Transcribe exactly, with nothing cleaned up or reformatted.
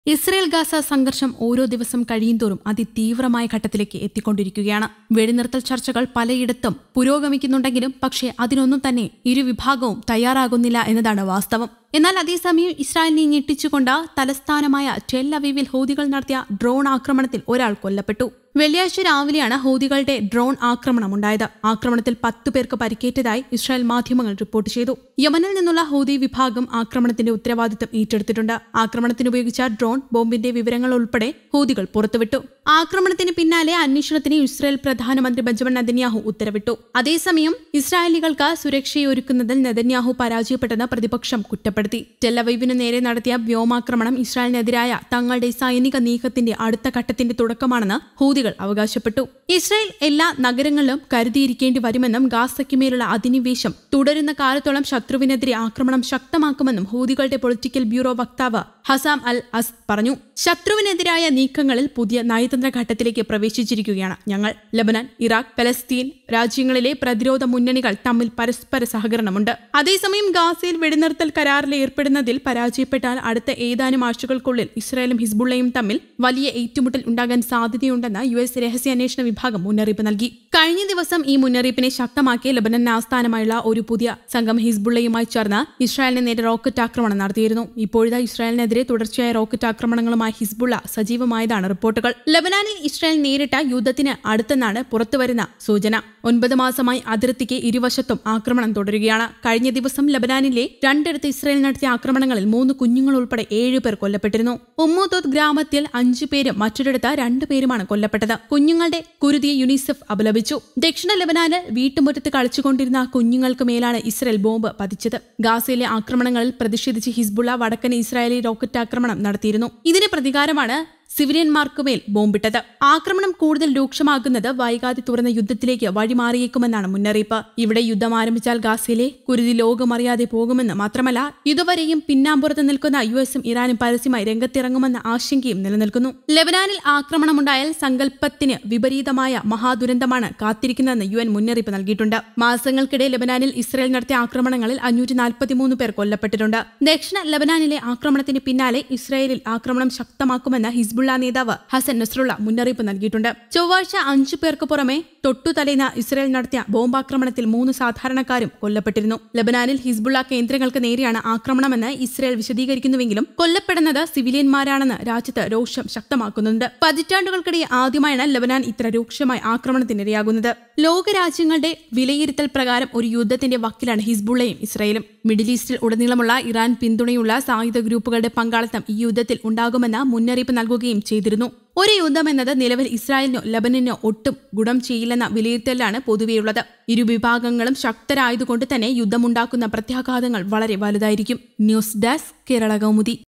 Israel Gaza സംഘർഷം ഓരോ ദിവസം കഴിയുന്തോറും അതിതീവ്രമായ ഘട്ടത്തിലേക്ക് എത്തിക്കൊണ്ടിരിക്കുകയാണ്. വെടിനിർത്തൽ ചർച്ചകൾ പലയിടത്തും പുരോഗമിക്കുന്നുണ്ടെങ്കിലും പക്ഷേ അതിനൊന്നും തന്നെ ഇരുവിഭാഗവും തയ്യാറാകുന്നില്ല എന്നതാണ് വാസ്തവം. എന്നാൽ അതേസമയം ഇസ്രായേലിനെ ഞെട്ടിച്ചുകൊണ്ട് തലസ്ഥാനമായ ടെൽ അവീവിൽ ഹൂതികൾ നടത്തിയ ഡ്രോൺ ആക്രമണത്തിൽ ഒരാൾ കൊല്ലപ്പെട്ടു. വെള്ളിയാഴ്ച രാവിലെയാണ് ഹൂതികളുടെ ഡ്രോൺ ആക്രമണമുണ്ടായത്. ആക്രമണത്തിൽ പത്തു പേർക്ക് പരിക്കേറ്റതായി ഇസ്രായേൽ മാധ്യമങ്ങൾ റിപ്പോർട്ട് ചെയ്തു. യമനിൽ നിന്നുള്ള ഹൂതി വിഭാഗം ആക്രമണത്തിന്റെ ഉത്തരവാദിത്തം ഏറ്റെടുത്തിട്ടുണ്ട്. ആക്രമണത്തിന് ഉപയോഗിച്ച ഡ്രോൺ ബോംബിന്റെ വിവരങ്ങൾ ഉൾപ്പെടെ ഹൂതികൾ പുറത്തുവിട്ടു. ആക്രമണത്തിന് പിന്നാലെ അന്വേഷണത്തിന് ഇസ്രായേൽ പ്രധാനമന്ത്രി ബെഞ്ചമിൻ നെതന്യാഹു ഉത്തരവിട്ടു. അതേസമയം ഇസ്രായേലികൾക്ക് സുരക്ഷയൊരുക്കുന്നതിൽ നെതന്യാഹു പരാജയപ്പെട്ടെന്ന് പ്രതിപക്ഷം കുറ്റപ്പെടുത്തി. ടെൽ അവീവിനു നേരെ നടത്തിയ വ്യോമാക്രമണം ഇസ്രായേലിനെതിരായ തങ്ങളുടെ സൈനിക നീക്കത്തിന്റെ അടുത്ത ഘട്ടത്തിന്റെ തുടക്കമാണെന്ന് ഹൂതികൾ അവകാശപ്പെട്ടു. ഇസ്രായേൽ എല്ലാ നഗരങ്ങളിലും കരുതിയിരിക്കേണ്ടി വരുമെന്നും ഗാസയ്ക്കുമേലുള്ള അധിനിവേശം തുടരുന്ന കാലത്തോളം ശത്രുവിനെതിരെ ആക്രമണം ശക്തമാക്കുമെന്നും ഹൂതികളുടെ പൊളിറ്റിക്കൽ ബ്യൂറോ വക്താവ് ഹസാം അൽ അസ് പറഞ്ഞു. ശത്രുവിനെതിരായ നീക്കങ്ങളിൽ പുതിയ നയതന്ത്ര ഘട്ടത്തിലേക്ക് പ്രവേശിച്ചിരിക്കുകയാണ് ഞങ്ങൾ. ലബനാൻ, ഇറാഖ്, പലസ്തീൻ രാജ്യങ്ങളിലെ പ്രതിരോധ മുന്നണികൾ തമ്മിൽ പരസ്പര സഹകരണമുണ്ട്. അതേസമയം ഗാസയിൽ വെടിനിർത്തൽ കരാറിൽ ഏർപ്പെടുന്നതിൽ പരാജയപ്പെട്ടാൽ അടുത്ത ഏതാനും ആഴ്ചകൾക്കുള്ളിൽ ഇസ്രായേലും ഹിസ്ബുള്ളയും തമ്മിൽ വലിയ ഏറ്റുമുട്ടൽ ഉണ്ടാകാൻ സാധ്യതയുണ്ടെന്ന് യു എസ് രഹസ്യാന്വേഷണ വിഭാഗം മുന്നറിയിപ്പ് നൽകി. കഴിഞ്ഞ ദിവസം ഈ മുന്നറിയിപ്പിനെ ശക്തമാക്കിയ ലബനൻ ആസ്ഥാനമായുള്ള ഒരു പുതിയ സംഘം ഹിസ്ബുള്ളയുമായി ചേർന്ന് ഇസ്രായേലിന് നേരെ റോക്കറ്റ് ആക്രമണം നടത്തിയിരുന്നു. ഇപ്പോഴത്തെ ഇസ്രായേലിനെതിരെ തുടർച്ചയായ റോക്കറ്റ് ആക്രമണങ്ങളുമായി ഹിസ്ബുള്ള സജീവമായതാണ് റിപ്പോർട്ടുകൾ. ലബനാനിൽ ഇസ്രായേൽ നേരിട്ട യുദ്ധത്തിന് അടുത്തെന്നാണ് പുറത്തുവരുന്ന സൂചന. ഒൻപത് മാസമായി അതിർത്തിക്ക് ഇരുവശത്തും ആക്രമണം തുടരുകയാണ്. കഴിഞ്ഞ ദിവസം ലബനാനിലെ രണ്ടിടത്ത് ഇസ്രായേൽ നടത്തിയ ആക്രമണങ്ങളിൽ മൂന്ന് കുഞ്ഞുങ്ങൾ ഉൾപ്പെടെ ഏഴ് പേർ കൊല്ലപ്പെട്ടിരുന്നു. ഉമ്മൂത്തോത്ത് ഗ്രാമത്തിൽ അഞ്ചു പേരും മറ്റൊരിടത്ത് രണ്ടു പേരുമാണ് കൊല്ലപ്പെട്ടത്. കുഞ്ഞുങ്ങളുടെ കുരുതിയെ യുനിസെഫ് അപലപിച്ചു. ദക്ഷിണ ലബനാനിൽ വീട്ടുമുറ്റത്ത് കളിച്ചുകൊണ്ടിരുന്ന കുഞ്ഞുങ്ങൾക്ക് മേലാണ് ഇസ്രായേൽ ബോംബ് പതിച്ചത്. ഗാസയിലെ ആക്രമണങ്ങളിൽ പ്രതിഷേധിച്ച് ഹിസ്ബുള്ള വടക്കൻ ഇസ്രായേലി റോക്കറ്റ് ആക്രമണം നടത്തിയിരുന്നു. ഇതിന് പ്രതികാരമാണ് സിവിലിയന്മാർക്കുമേൽ ബോംബിട്ടത്. ആക്രമണം കൂടുതൽ രൂക്ഷമാകുന്നത് വൈകാതെ തുറന്ന യുദ്ധത്തിലേക്ക് വഴിമാറിയേക്കുമെന്നാണ് മുന്നറിയിപ്പ്. ഇവിടെ യുദ്ധം ആരംഭിച്ചാൽ ഗാസയിലെ കുരുതി ലോകമറിയാതെ പോകുമെന്ന് മാത്രമല്ല ഇതുവരെയും പിന്നാമ്പുറത്ത് നിൽക്കുന്ന യു എസും ഇറാനും പരസ്യമായി രംഗത്തിറങ്ങുമെന്ന ആശങ്കയും നിലനിൽക്കുന്നു. ലബനാനിൽ ആക്രമണമുണ്ടായാൽ സങ്കല്പത്തിന് വിപരീതമായ മഹാദുരന്തമാണ് കാത്തിരിക്കുന്നതെന്ന് യു എൻ മുന്നറിയിപ്പ് നൽകിയിട്ടുണ്ട്. മാസങ്ങൾക്കിടെ ലബനാനിൽ ഇസ്രായേൽ നടത്തിയ ആക്രമണങ്ങളിൽ അഞ്ഞൂറ്റി നാൽപ്പത്തിമൂന്ന് പേർ കൊല്ലപ്പെട്ടിട്ടുണ്ട്. ദക്ഷിണ ലബനാനിലെ ആക്രമണത്തിന് പിന്നാലെ ഇസ്രായേലിൽ ആക്രമണം ശക്തമാക്കുമെന്ന് ഹിസ്ബുള്ള നേതാവ് ഹസൻ നസ്രുള്ള മുന്നറിയിപ്പ് നൽകിയിട്ടുണ്ട്. ചൊവ്വാഴ്ച അഞ്ചു പേർക്ക് പുറമെ തൊട്ടുതലേന്ന് ഇസ്രായേൽ നടത്തിയ ബോംബാക്രമണത്തിൽ മൂന്ന് സാധാരണക്കാരും കൊല്ലപ്പെട്ടിരുന്നു. ലബനാനിൽ ഹിസ്ബുള്ള കേന്ദ്രങ്ങൾക്ക് നേരെയാണ് ആക്രമണമെന്ന് ഇസ്രായേൽ വിശദീകരിക്കുന്നുവെങ്കിലും കൊല്ലപ്പെടുന്നത് സിവിലിയന്മാരാണെന്ന് രാജ്യത്ത് രോഷം ശക്തമാക്കുന്നുണ്ട്. പതിറ്റാണ്ടുകൾക്കിടെ ആദ്യമായാണ് ലബനാൻ ഇത്ര രൂക്ഷമായ ആക്രമണത്തിനിരയാകുന്നത്. ലോകരാജ്യങ്ങളുടെ വിലയിരുത്തൽ പ്രകാരം ഒരു യുദ്ധത്തിന്റെ വക്കിലാണ് ഹിസ്ബുള്ളയും ഇസ്രായേലും. മിഡിൽ ഈസ്റ്റിൽ ഉടനീളമുള്ള ഇറാൻ പിന്തുണയുള്ള സായുധ ഗ്രൂപ്പുകളുടെ പങ്കാളിത്തം ഈ യുദ്ധത്തിൽ ഉണ്ടാകുമെന്ന മുന്നറിയിപ്പ് നൽകുകയും ചെയ്തിരുന്നു. ഒരു യുദ്ധം എന്നത് നിലവിൽ ഇസ്രായേലിനോ ലബനനോ ഒട്ടും ഗുണം ചെയ്യില്ലെന്ന വിലയിരുത്തലാണ് പൊതുവെയുള്ളത്. ഇരുവിഭാഗങ്ങളും ശക്തരായതുകൊണ്ട് തന്നെ യുദ്ധമുണ്ടാക്കുന്ന പ്രത്യാഘാതങ്ങൾ വളരെ വലുതായിരിക്കും. News desk Kerala Kaumudi.